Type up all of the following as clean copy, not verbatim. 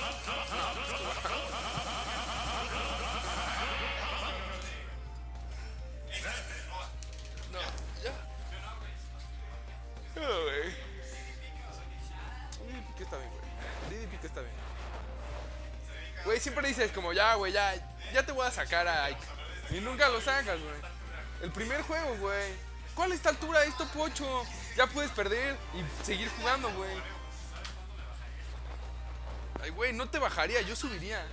No, ya. No, güey. DDP está bien, güey. DDP está bien. Güey, siempre dices como ya, güey, ya te voy a sacar a Ike. Y nunca lo sacas, güey. El primer juego, güey. ¿Cuál es esta altura? Esto, pocho. Ya puedes perder y seguir jugando, güey. Ay, güey, no te bajaría, yo subiría.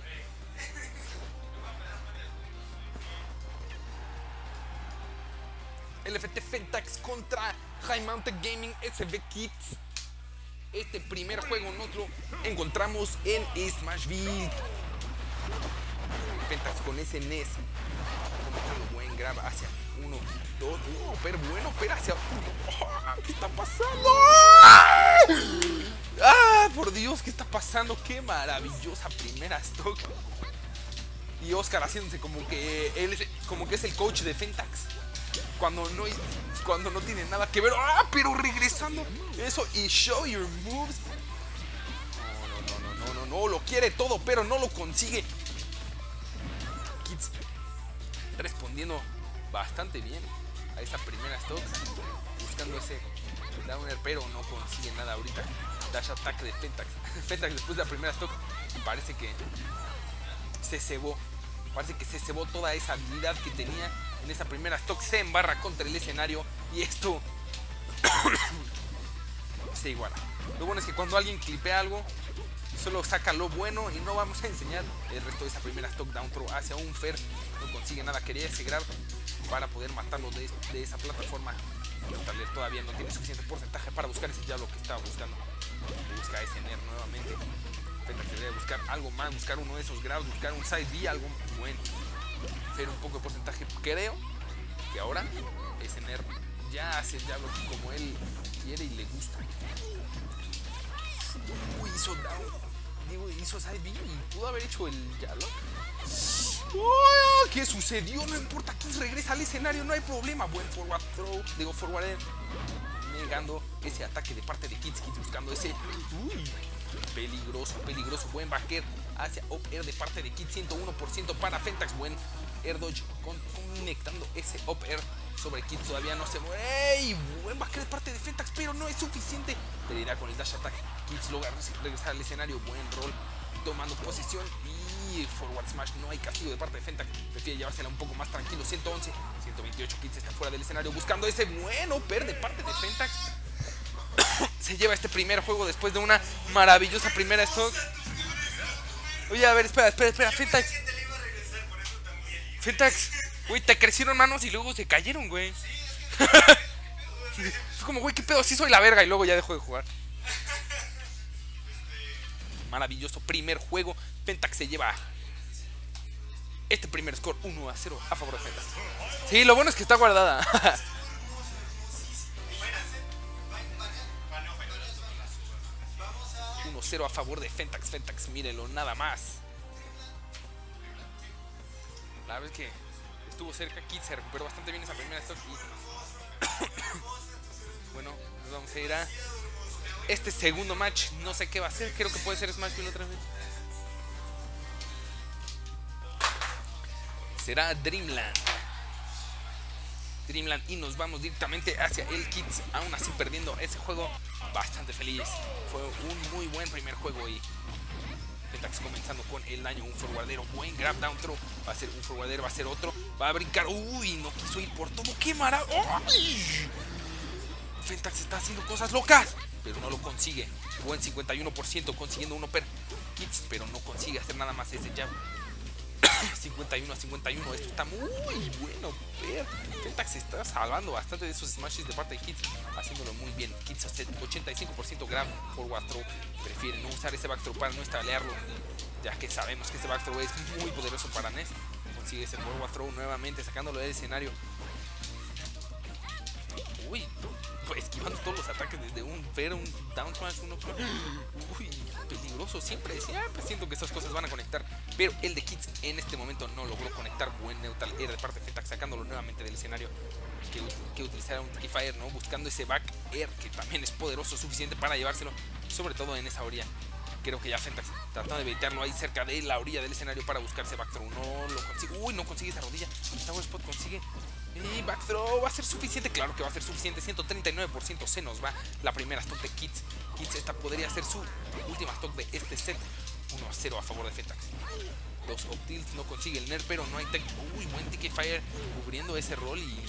LFT Fentax contra High Mountain Gaming SB Kids. Este primer juego nos lo encontramos en Smashville. Fentax con ese NES. Comenzando buen grab hacia 1, 2, pero bueno, pero hacia 1. ¿Qué está pasando? ¡Ah! Por Dios, ¿qué está pasando? ¡Qué maravillosa primera stock! Y Oscar haciéndose como que él es el coach de Fentax. Cuando no tiene nada que ver. ¡Ah! Pero regresando eso y show your moves. No, lo quiere todo, pero no lo consigue. Kids respondiendo bastante bien a esa primera stock, buscando ese downer, pero no consigue nada ahorita. Dash attack de Fentax. Fentax después de la primera stock parece que se cebó. Parece que se cebó toda esa habilidad que tenía en esa primera stock. Se embarra contra el escenario y esto se iguala. Lo bueno es que cuando alguien clipea algo, solo saca lo bueno y no vamos a enseñar el resto de esa primera stock down throw hacia un Fer. No consigue nada, quería ese grab para poder matarlo de esa plataforma. Pero tal vez todavía no tiene suficiente porcentaje para buscar ese jab, lo que estaba buscando. Busca ese Ner nuevamente. Fentax debería buscar algo más, buscar uno de esos grabs, buscar un side B, algo bueno. Hacer un poco de porcentaje. Creo que ahora ese Ner ya hace el jab como él quiere y le gusta. Hizo down. Hizo side B y pudo haber hecho el Yalok. ¿Qué sucedió? No importa quién regresa al escenario, no hay problema. Buen forward throw, digo forward air. Negando ese ataque de parte de Kids buscando ese. Peligroso. Buen back air hacia up air de parte de Kids. 101% para Fentax. Buen air dodge conectando ese up air sobre Kids. Todavía no se muere. ¡Ey! Buen back air de parte de Fentax, pero no es suficiente. Pero irá con el dash attack. Kids logra regresar al escenario. Buen roll, tomando posición y forward smash. No hay castigo de parte de Fentax. Prefiere llevársela un poco más tranquilo. 111, 128. Kids está fuera del escenario buscando ese buen upper de parte de Fentax. Se lleva este primer juego después de una maravillosa primera stock. Oye, a ver, espera, Fentax, güey, te crecieron manos y luego se cayeron, güey. Fue como, güey, qué pedo, sí soy la verga, y luego ya dejó de jugar. Maravilloso primer juego. Fentax se lleva este primer score 1-0 a favor de Fentax. Sí, lo bueno es que está guardada. 1-0 a favor de Fentax. Fentax, mírenlo, nada más. La verdad es que estuvo cerca. Kids se recuperó bastante bien esa primera stock. Bueno, nos vamos a ir a este segundo match. No sé qué va a ser. Creo que puede ser Smashville otra vez. Será Dreamland. Y nos vamos directamente hacia el Kids. Aún así perdiendo ese juego. Bastante feliz. Fue un muy buen primer juego. Y Fentax comenzando con el daño. Un forwardero. Buen grab down throw. Va a ser un forwardero. Va a ser otro. Va a brincar. Uy, no quiso ir por todo. ¡Qué maravilla! Fentax está haciendo cosas locas, pero no lo consigue. Buen 51% consiguiendo uno per Kids, pero no consigue hacer nada más ese jab. 51-51, esto está muy bueno. Fentax está salvando bastante de esos smashes de parte de Kids, haciéndolo muy bien. Kids hace 85% grab forward throw. Prefiere no usar ese back throw para no estalearlo, ya que sabemos que ese back throw es muy poderoso para NES. Consigue ese forward throw nuevamente, sacándolo del escenario. Uy, esquivando todos los ataques desde un fair, un down smash, uno. Uy, peligroso. Siempre siento que esas cosas van a conectar, pero el de Kids en este momento no logró conectar. Buen neutral air de parte de Fentax, sacándolo nuevamente del escenario. Que utilizara un Tiki Fire, ¿no? Buscando ese back air que también es poderoso, suficiente para llevárselo, sobre todo en esa orilla. Creo que ya Fentax tratando de evitarlo ahí cerca de la orilla del escenario para buscarse backthrow. No lo consigue. Uy, no consigue esa rodilla. Tower Spot consigue. Y backthrow va a ser suficiente. Claro que va a ser suficiente. 139% se nos va la primera stock de Kids. Kids, esta podría ser su última stock de este set. 1-0 a favor de Fentax. Dos up tilts, no consigue el nerf, pero no hay tech. Uy, buen TK Fire cubriendo ese rol y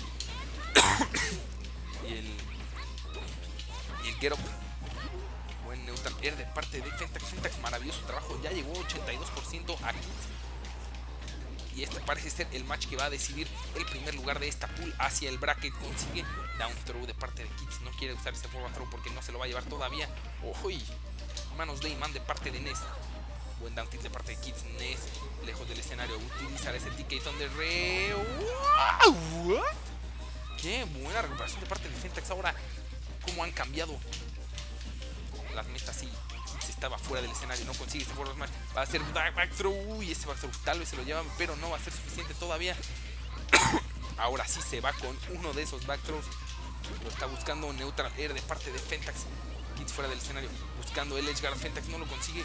el get up. Buen neutral air de parte de Fentax. Fentax, maravilloso trabajo. Ya llegó 82% a Kids. Y este parece ser el match que va a decidir el primer lugar de esta pool hacia el bracket. Consigue down throw de parte de Kids. No quiere usar ese forward throw porque no se lo va a llevar todavía. Uy, manos de imán de parte de Ness. Buen down tilt de parte de Kids. Ness, lejos del escenario, utilizar ese TK Thunder Ray. ¡Wow! Qué buena recuperación de parte de Fentax. Ahora, cómo han cambiado las metas. Y Kids estaba fuera del escenario, no consigue este forward smash. Va a hacer back throw. Y ese back throw tal vez se lo llevan, pero no va a ser suficiente todavía. Ahora sí se va con uno de esos back throws. Lo está buscando neutral air de parte de Fentax. Kids fuera del escenario, buscando el edge guard. Fentax no lo consigue.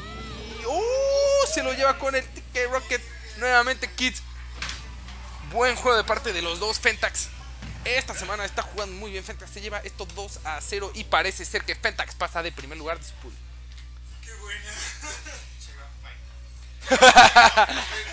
Se lo lleva con el TK Rocket. Nuevamente Kids. Buen juego de parte de los dos. Fentax esta semana está jugando muy bien. Fentax se lleva esto 2-0 y parece ser que Fentax pasa de primer lugar de su pool. Qué buena.